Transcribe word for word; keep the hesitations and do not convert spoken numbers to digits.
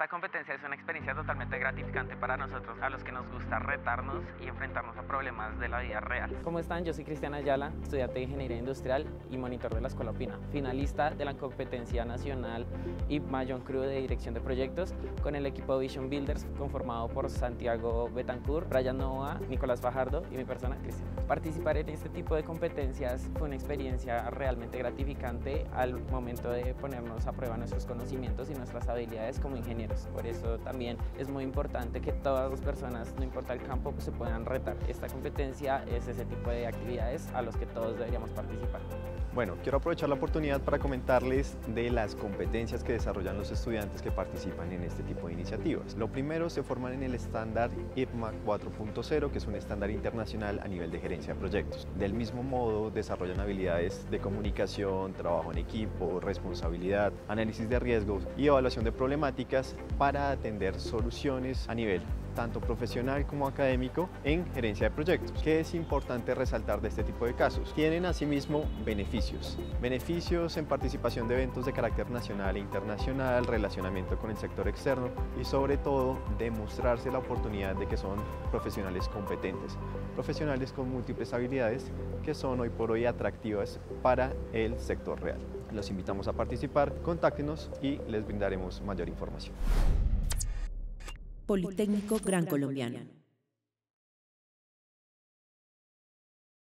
Esta competencia es una experiencia totalmente gratificante para nosotros, a los que nos gusta retarnos y enfrentarnos a problemas de la vida real. ¿Cómo están? Yo soy Cristian Ayala, estudiante de Ingeniería Industrial y monitor de la Escuela Opina, finalista de la competencia nacional I P M A John Crew de Dirección de Proyectos con el equipo Vision Builders conformado por Santiago Betancourt, Brian Novoa, Nicolás Fajardo y mi persona, Cristian. Participar en este tipo de competencias fue una experiencia realmente gratificante al momento de ponernos a prueba nuestros conocimientos y nuestras habilidades como ingenieros. Por eso también es muy importante que todas las personas, no importa el campo, pues se puedan retar. Esta competencia es ese tipo de actividades a los que todos deberíamos participar. Bueno, quiero aprovechar la oportunidad para comentarles de las competencias que desarrollan los estudiantes que participan en este tipo de iniciativas. Lo primero, se forman en el estándar I P M A cuatro punto cero, que es un estándar internacional a nivel de gerencia de proyectos. Del mismo modo, desarrollan habilidades de comunicación, trabajo en equipo, responsabilidad, análisis de riesgos y evaluación de problemáticas para atender soluciones a nivel tanto profesional como académico en gerencia de proyectos. ¿Qué es importante resaltar de este tipo de casos? Tienen asimismo beneficios. Beneficios en participación de eventos de carácter nacional e internacional, relacionamiento con el sector externo y sobre todo demostrarse la oportunidad de que son profesionales competentes, profesionales con múltiples habilidades que son hoy por hoy atractivas para el sector real. Los invitamos a participar, contáctenos y les brindaremos mayor información. Politécnico Gran Colombiano.